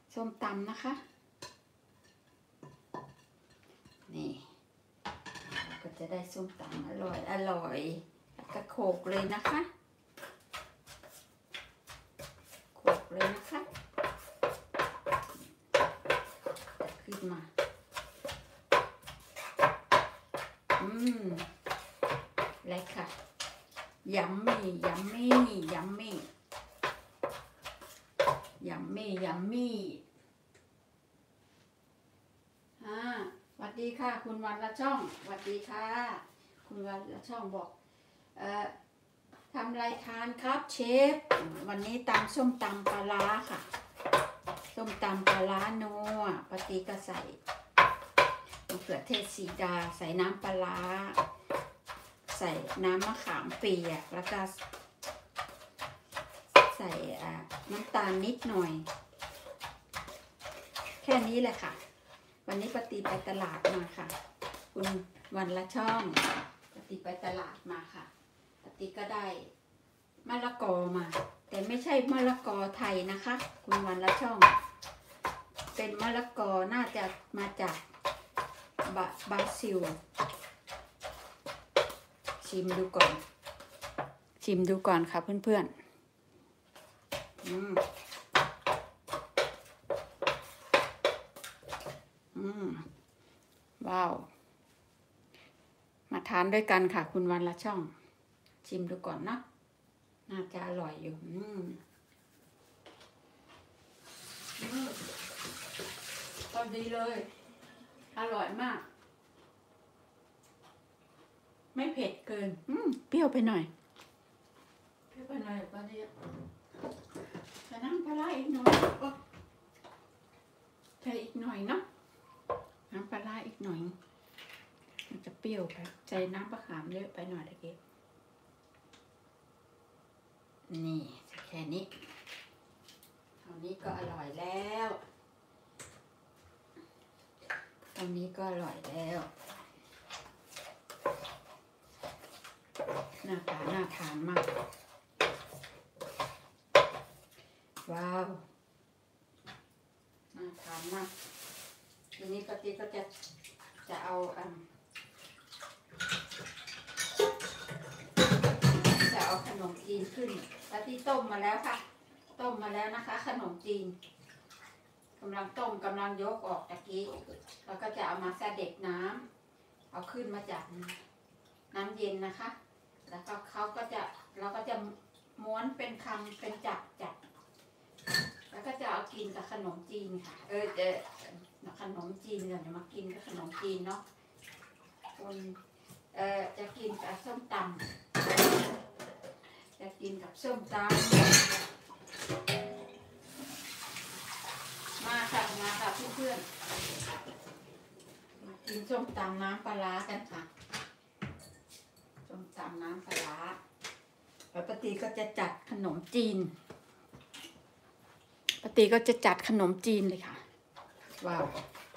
ส้มตำนะคะนี่เราก็จะได้ส้มตำอร่อยแล้วก็โขลกเลยนะคะโขลกเลยนะคะขึ้นมาอะไรค่ะยัมมี่ยัมมี่ยัมมี่ยัมมี่ยัมมี่สวัสดีค่ะคุณวันละช่องสวัสดีค่ะคุณวันละช่องบอกทำอะไรทานครับเชฟวันนี้ตำส้มตำปลาร้าค่ะส้มตำปลาร้านัวปฏิก็ใส่มะเขือเทศสีดาใส่น้ำปลาร้าใส่น้ำมะขามเปียกแล้วก็ใส่น้ำตาลนิดหน่อยแค่นี้แหละค่ะวันนี้ปฏิไปตลาดมาค่ะคุณวันละช่องปฏิไปตลาดมาค่ะปฏิก็ได้มะละกอมาแต่ไม่ใช่มะละกอไทยนะคะคุณวันละช่องเป็นมะละกอน่าจะมาจากบราซิลชิมดูก่อนค่ะเพื่อนๆว้าวมาทานด้วยกันค่ะคุณวันละช่องชิมดูก่อนนะน่าจะอร่อยอยู่พอดีเลยอร่อยมากไม่เผ็ดเกินเปรี้ยวไปหน่อยก็ดีจะน้ำปลาร้าอีกหน่อยใส่อีกหน่อยเนาะน้ำปลาร้าอีกหน่อยมันจะเปรี้ยวไปใส่น้ำมะขามเยอะไปหน่อยตะกี้นี่แค่นี้เท่านี้ก็อร่อยแล้วเท่านี้ก็อร่อยแล้วน่าทานมากว้าวน่าทานมากทีนี้ปฏิก็จะเอาขนมจีนขึ้นปฏิต้มมาแล้วค่ะต้มมาแล้วนะคะขนมจีนกำลังยกออกตะกี้แล้วก็จะเอามาสะเด็ดน้ำเอาขึ้นมาจากน้ำเย็นนะคะแล้วก็เราก็จะม้วนเป็นคำเป็นจับแล้วก็จะเอากินกับขนมจีนค่ะขนมจีนเดี๋ยวมากินกับขนมจีนเนาะคนจะกินกับส้มตำมาค่ะเพื่อนๆมากินส้มตำน้ำปลาร้ากันค่ะส้มตำน้ำปลาร้าแล้วปฏิก็จะจัดขนมจีนเลยค่ะว้าว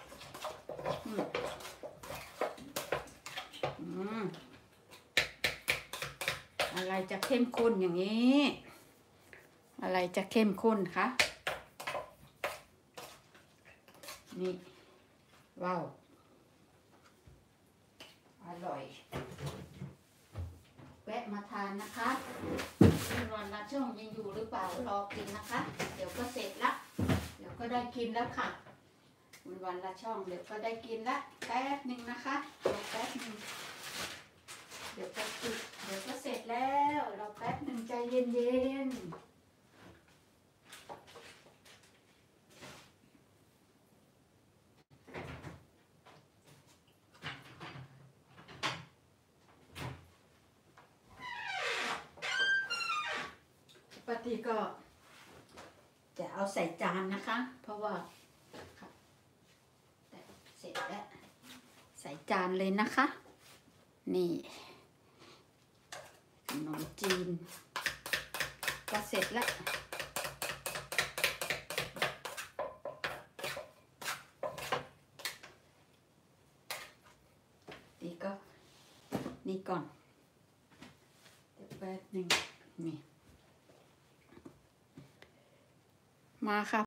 อะไรจะเข้มข้นอย่างนี้อะไรจะเข้มข้นคะนี่ว้าวอร่อยแวะมาทานนะคะคุณวันละช่องยังอยู่หรือเปล่ารอกินนะคะเดี๋ยวก็เสร็จละเดี๋ยวก็ได้กินแล้วค่ะคุณวันละช่องเดี๋ยวก็ได้กินละแป๊บหนึ่งนะคะรอแป๊บหนึ่งเดี๋ยวก็เสร็จแล้วรอแป๊บหนึ่งใจเย็นปฏิก็จะเอาใส่จานนะคะเพราะว่าเสร็จแล้วใส่จานเลยนะคะนี่ขนมจีนก็เสร็จแล้วนี่ก็นี่ก่อนเดี๋ยวแป๊บหนึ่งนี่มาค่ะ